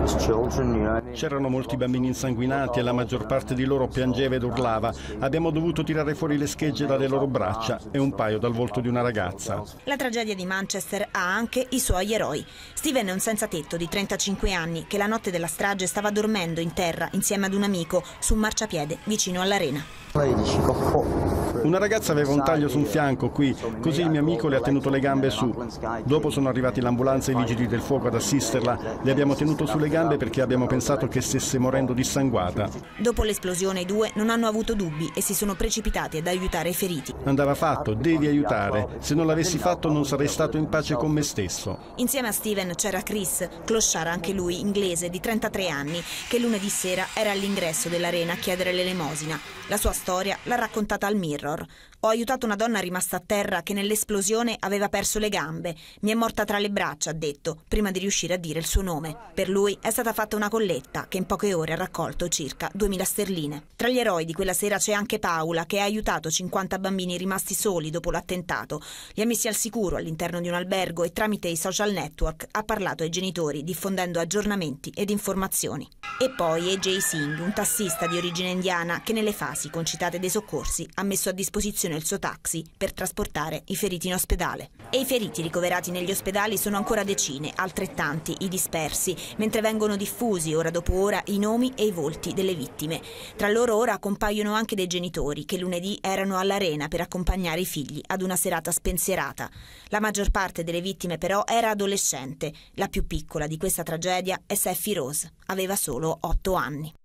C'erano molti bambini insanguinati e la maggior parte di loro piangeva ed urlava. Abbiamo dovuto tirare fuori le schegge dalle loro braccia e un paio dal volto di una ragazza. La tragedia di Manchester ha anche i suoi eroi. Steven è un senzatetto di 35 anni che la notte della strage stava dormendo in terra insieme ad un amico su un marciapiede vicino all'arena. Una ragazza aveva un taglio su un fianco qui, così il mio amico le ha tenuto le gambe su. Dopo sono arrivati l'ambulanza e i vigili del fuoco ad assisterla. Le abbiamo tenuto sulle gambe perché abbiamo pensato che stesse morendo dissanguata. Dopo l'esplosione i due non hanno avuto dubbi e si sono precipitati ad aiutare i feriti. Andava fatto, devi aiutare. Se non l'avessi fatto non sarei stato in pace con me stesso. Insieme a Steven c'era Chris, clochard anche lui, inglese, di 33 anni, che lunedì sera era all'ingresso dell'arena a chiedere l'elemosina. La sua storia l'ha raccontata al Mirror. Ho aiutato una donna rimasta a terra che nell'esplosione aveva perso le gambe. Mi è morta tra le braccia, ha detto, prima di riuscire a dire il suo nome. Per lui è stata fatta una colletta che in poche ore ha raccolto circa 2000 sterline. Tra gli eroi di quella sera c'è anche Paula, che ha aiutato 50 bambini rimasti soli dopo l'attentato. Li ha messi al sicuro all'interno di un albergo e tramite i social network ha parlato ai genitori, diffondendo aggiornamenti ed informazioni. E poi AJ Singh, un tassista di origine indiana che nelle fasi concitate dei soccorsi ha messo a disposizione il suo taxi per trasportare i feriti in ospedale. E i feriti ricoverati negli ospedali sono ancora decine, altrettanti i dispersi, mentre vengono diffusi ora dopo ora i nomi e i volti delle vittime. Tra loro ora compaiono anche dei genitori che lunedì erano all'arena per accompagnare i figli ad una serata spensierata. La maggior parte delle vittime però era adolescente. La più piccola di questa tragedia è Seffi Rose, aveva solo 8 anni.